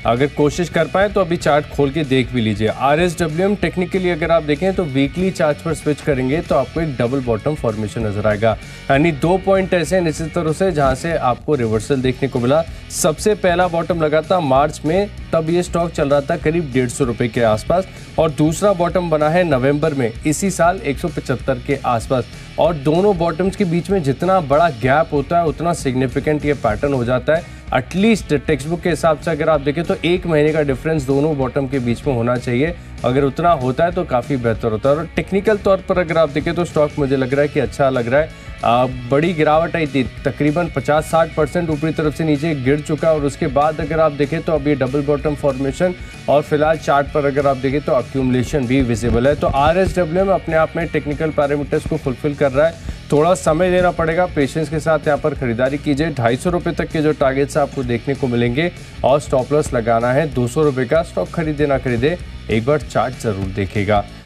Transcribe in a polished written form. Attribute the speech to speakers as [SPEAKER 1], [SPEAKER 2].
[SPEAKER 1] अगर कोशिश कर पाए तो अभी चार्ट खोल के देख भी लीजिए। RSWM टेक्निकली अगर आप देखें तो वीकली चार्ट पर स्विच करेंगे तो आपको एक डबल बॉटम फॉर्मेशन नजर आएगा, यानी 2 पॉइंट ऐसे हैं निश्चित तरह से जहां से आपको रिवर्सल देखने को मिला। सबसे पहला बॉटम लगा था मार्च में, तब ये स्टॉक चल रहा था करीब 150 रुपए के आसपास, और दूसरा बॉटम बना है नवंबर में इसी साल 175 के आसपास। और दोनों बॉटम्स के बीच में जितना बड़ा गैप होता है उतना सिग्निफिकेंट ये पैटर्न हो जाता है। एटलीस्ट टेक्स्ट बुक के हिसाब से अगर आप देखें तो 1 महीने का डिफरेंस दोनों बॉटम के बीच में होना चाहिए। अगर उतना होता है तो काफ़ी बेहतर होता है। और टेक्निकल तौर पर अगर आप देखें तो स्टॉक मुझे लग रहा है कि अच्छा लग रहा है। बड़ी गिरावट आई थी, तकरीबन 50-60% ऊपरी तरफ से नीचे गिर चुका, और उसके बाद अगर आप देखें तो अब ये डबल बॉटम फॉर्मेशन और फिलहाल चार्ट पर अगर आप देखें तो अक्यूमुलेशन भी विजिबल है। तो RSWM अपने आप में टेक्निकल पैरामीटर्स को फुलफिल कर रहा है। थोड़ा समय देना पड़ेगा, पेशेंस के साथ यहाँ पर खरीदारी कीजिए। 250 रुपये तक के जो टारगेट्स आपको देखने को मिलेंगे, और स्टॉप लॉस लगाना है 200 रुपये का। स्टॉक खरीदे ना खरीदे, एक बार चार्ट जरूर देखिएगा।